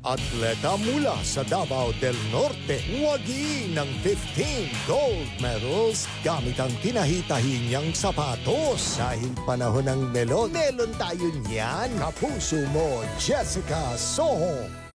Atleta mula sa Davao del Norte, wagi ng 15 gold medals gamit ang tinahi-tahi niyang sapatos. Dahil panahon ng melon, melon tayo niyan. Kapuso mo, Jessica SOHO.